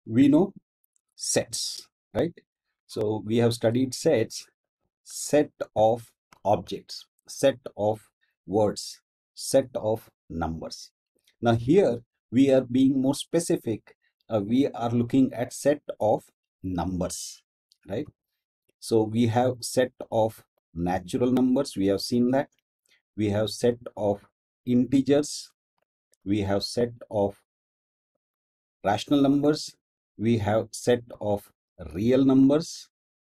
We know sets, right? So we have studied sets, set of objects, set of words, set of numbers. Now here we are being more specific. We are looking at set of numbers, right? So we have set of natural numbers. We have seen that. We have set of integers. We have set of rational numbers. We have set of real numbers.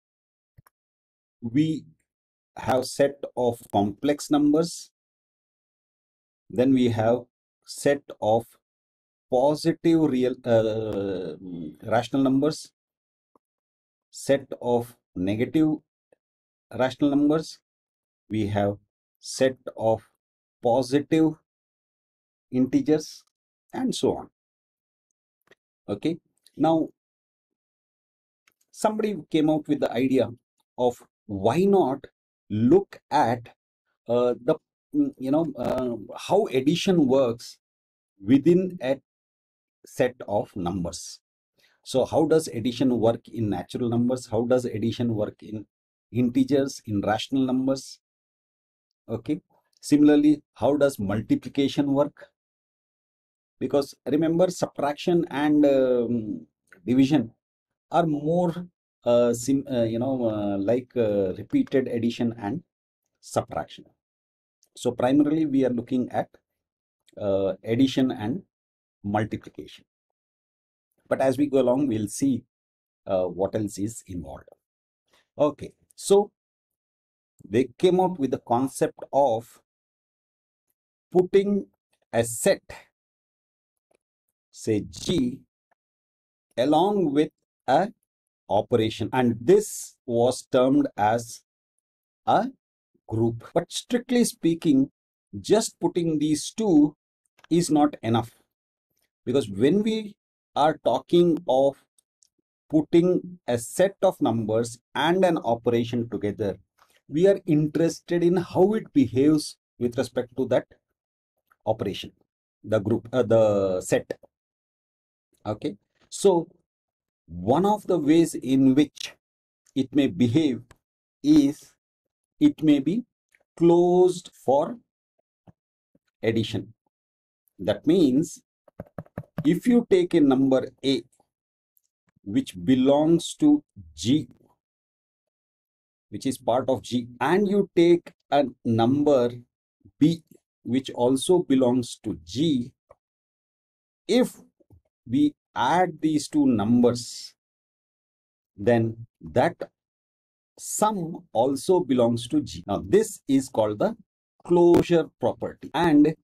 We have set of complex numbers. Then we have set of positive real rational numbers, set of negative rational numbers. We have set of positive integers and so on. Okay. Now somebody came out with the idea of why not look at the how addition works within a set of numbers. So how does addition work in natural numbers? How does addition work in integers, in rational numbers? Okay. Similarly, how does multiplication work? Because remember, subtraction and division are more repeated addition and subtraction. So primarily we are looking at addition and multiplication. But as we go along, we'll see what else is involved. Okay, so they came out with the concept of putting a set, say G, along with a operation, and this was termed as a group. But strictly speaking, just putting these two is not enough, because when we are talking of putting a set of numbers and an operation together, we are interested in how it behaves with respect to that operation, the group, the set. Okay, so one of the ways in which it may behave is it may be closed for addition. That means if you take a number A which belongs to G, which is part of G, and you take a number B which also belongs to G, if we add these two numbers, then that sum also belongs to G. Now this is called the closure property, and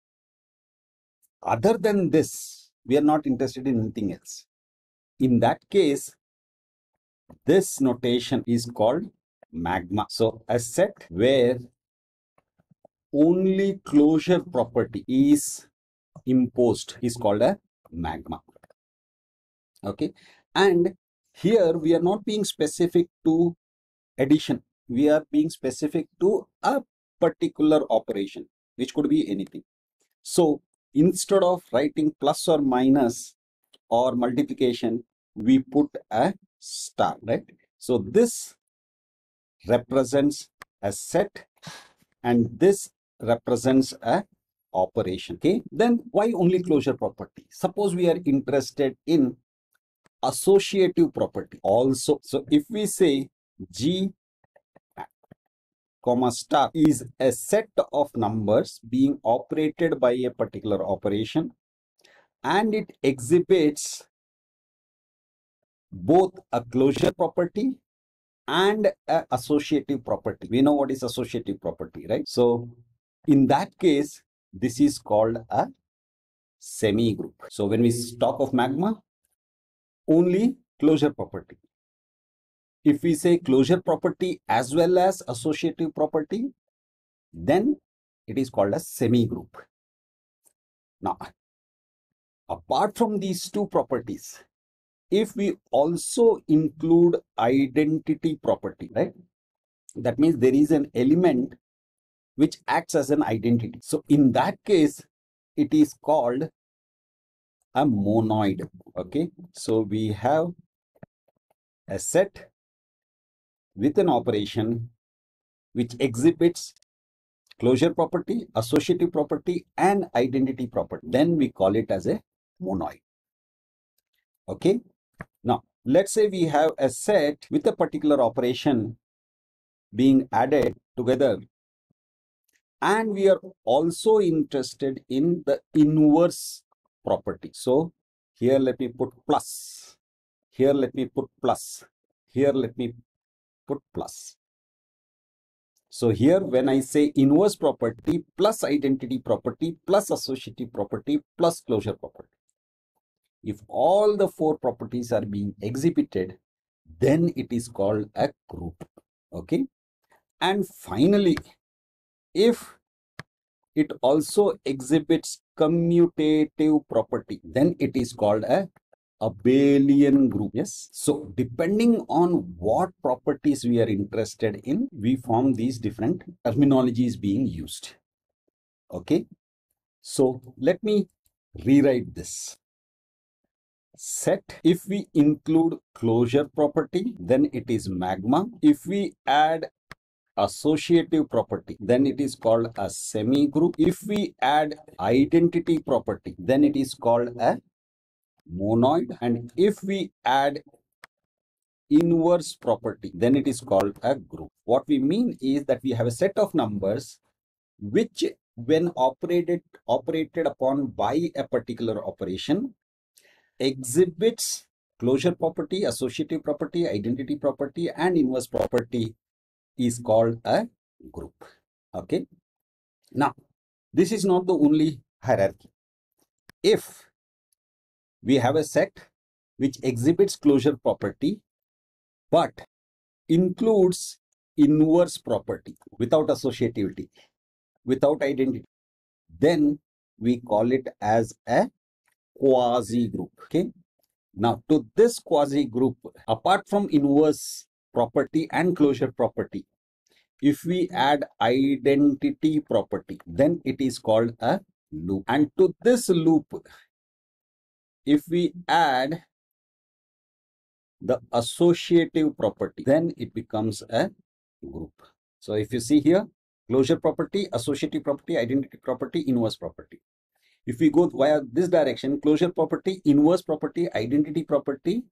other than this we are not interested in anything else. In that case, this notation is called magma. So a set where only closure property is imposed is called a magma. Okay, and here we are not being specific to addition, we are being specific to a particular operation which could be anything. So instead of writing plus or minus or multiplication, we put a star, right? So this represents a set and this represents a operation. Okay, then why only closure property? Suppose we are interested in associative property also. So if we say G comma star is a set of numbers being operated by a particular operation, and it exhibits both a closure property and a associative property. We know what is associative property, right? So in that case, this is called a semi group. So when we talk of magma, only closure property. If we say closure property as well as associative property, then it is called a semi group. Now, apart from these two properties, if we also include identity property, right? That means there is an element which acts as an identity. So in that case, it is called a monoid. Okay, so we have a set with an operation which exhibits closure property, associative property, and identity property. Then we call it as a monoid. Okay, now let's say we have a set with a particular operation being added together, and we are also interested in the inverse property. So here let me put plus, here let me put plus, here let me put plus. So here when I say inverse property plus identity property plus associative property plus closure property, if all the four properties are being exhibited, then it is called a group. Okay, and finally, if it also exhibits commutative property, then it is called a abelian group. Yes, so depending on what properties we are interested in, we form these different terminologies being used. Okay, so let me rewrite this. Set, if we include closure property, then it is magma. If we add associative property, then it is called a semi group. If we add identity property, then it is called a monoid. And if we add inverse property, then it is called a group. What we mean is that we have a set of numbers which, when operated upon by a particular operation, exhibits closure property, associative property, identity property, and inverse property, is called a group. Okay, now this is not the only hierarchy. If we have a set which exhibits closure property but includes inverse property without associativity, without identity, then we call it as a quasi group. Okay, now to this quasi group, apart from inverse property and closure property, if we add identity property, then it is called a loop. And to this loop, if we add the associative property, then it becomes a group. So if you see here, closure property, associative property, identity property, inverse property. If we go via this direction, closure property, inverse property, identity property,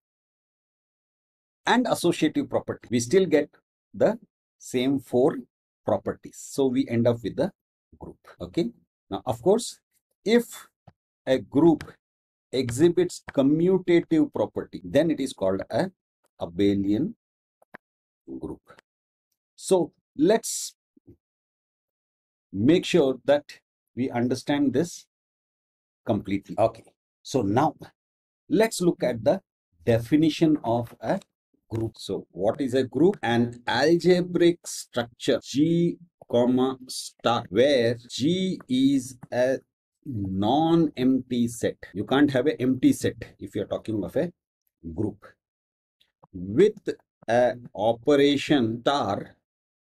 and associative property, we still get the same four properties. So we end up with the group. Okay, now of course, if a group exhibits commutative property, then it is called a abelian group. So let's make sure that we understand this completely. Okay, so now let's look at the definition of a group. So what is a group? An algebraic structure G comma star where G is a non-empty set. You can't have an empty set if you're talking of a group, with a operation star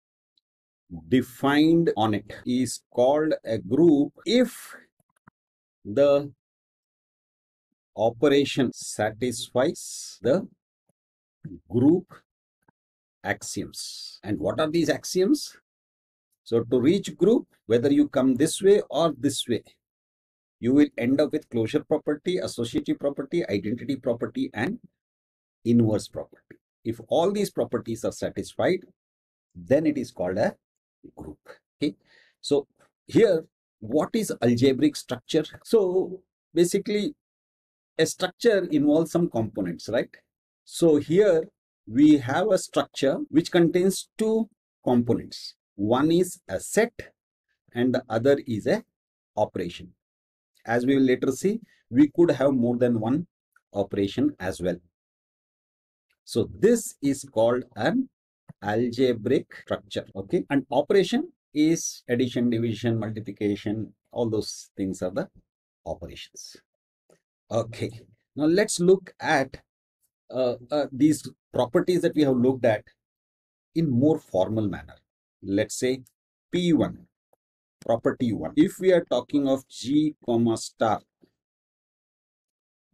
defined on it, is called a group if the operation satisfies the group axioms. And what are these axioms? So to reach group, whether you come this way or this way, you will end up with closure property, associative property, identity property, and inverse property. If all these properties are satisfied, then it is called a group. Okay, so here, what is algebraic structure? So basically, a structure involves some components, right? So here we have a structure which contains two components. One is a set and the other is a operation. As we will later see, we could have more than one operation as well. So this is called an algebraic structure. Okay, and operation is addition, division, multiplication, all those things are the operations. Okay, now let's look at these properties that we have looked at in more formal manner. Let's say P1, property 1. If we are talking of G comma star,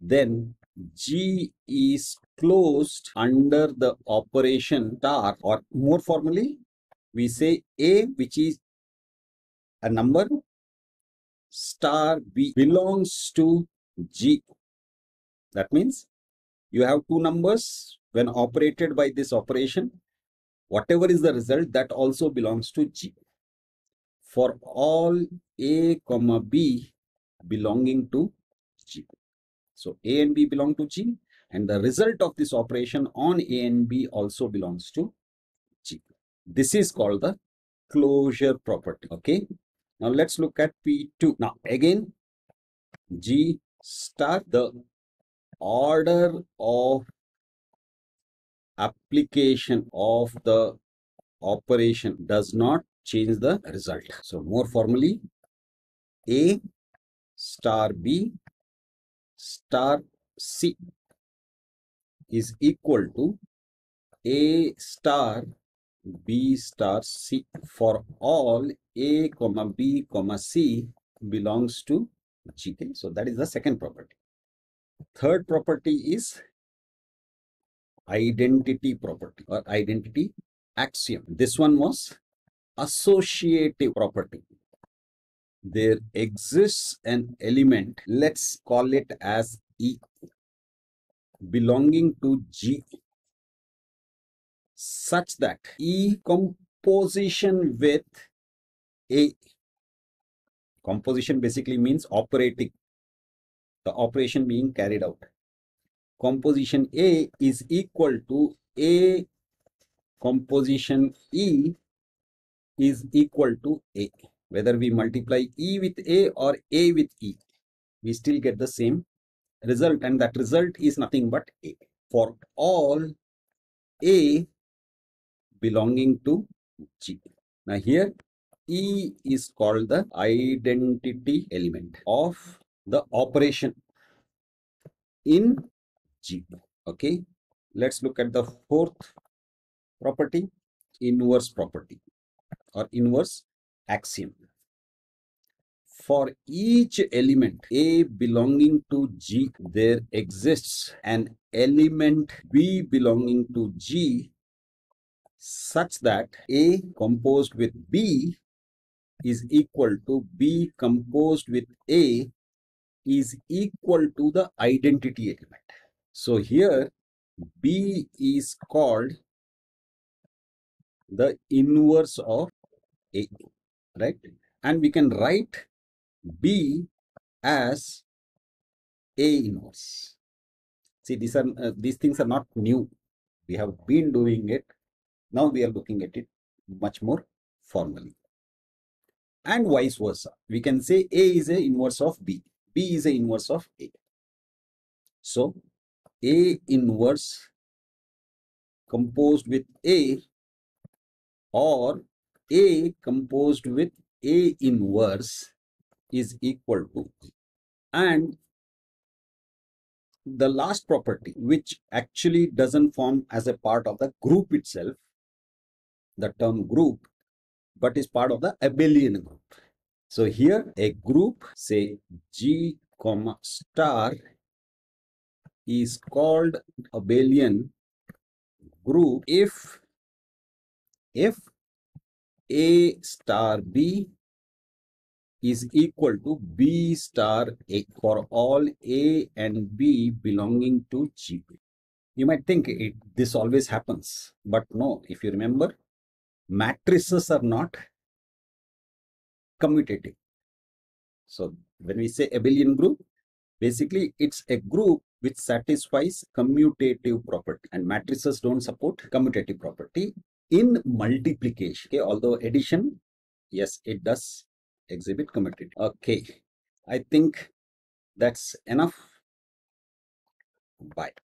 then G is closed under the operation star, or more formally, we say A, which is a number, star B belongs to G. That means you have two numbers. When operated by this operation, whatever is the result, that also belongs to G. For all A comma B belonging to G. So A and B belong to G, and the result of this operation on A and B also belongs to G. This is called the closure property. Okay. Now let's look at P2. Now again, G star, the order of application of the operation does not change the result. So more formally, A star B star C is equal to A star B star C for all A comma B comma C belongs to G. So that is the second property. Third property is identity property or identity axiom. This one was associative property. There exists an element, let's call it as E, belonging to G, such that E composition with A. Composition basically means operating, the operation being carried out. Composition A is equal to A composition E is equal to A. Whether we multiply E with A or A with E, we still get the same result, and that result is nothing but A. For all A belonging to G. Now here E is called the identity element of the operation in G. Okay, let's look at the fourth property, inverse property or inverse axiom. For each element A belonging to G, there exists an element B belonging to G such that A composed with B is equal to B composed with A is equal to the identity element. So here B is called the inverse of A, right? And we can write B as A inverse. See, these things are not new. We have been doing it. Now we are looking at it much more formally. And vice versa. We can say A is a inverse of B. B is a inverse of A. So A inverse composed with A or A composed with A inverse is equal to. And the last property, which actually doesn't form as a part of the group itself, the term group, but is part of the abelian group. So here a group, say G comma star, is called abelian group if A star B is equal to B star A for all A and B belonging to G. You might think this always happens, but no. If you remember, matrices are not commutative. So when we say abelian group, basically it's a group which satisfies commutative property, and matrices don't support commutative property in multiplication. Okay, although addition, yes, it does exhibit commutative. Okay, I think that's enough. Bye.